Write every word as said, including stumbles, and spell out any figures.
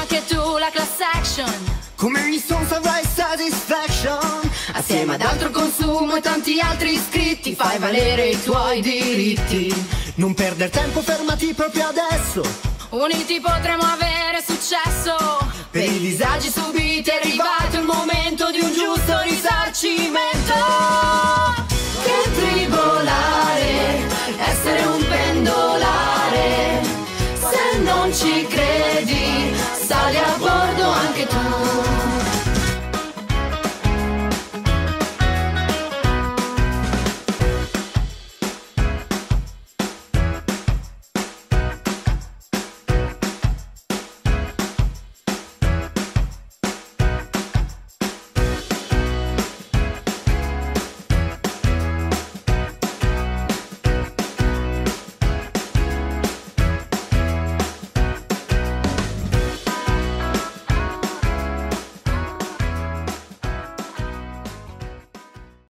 anche tu la class action. Come gli Stones avrai satisfaction. Assieme ad altro consumo e tanti altri iscritti fai valere i tuoi diritti. Non perdere tempo, fermati proprio adesso. Uniti potremo avere successo. Per i disagi subiti è arrivato il momento di un giusto risarcimento. Che tribolare, essere un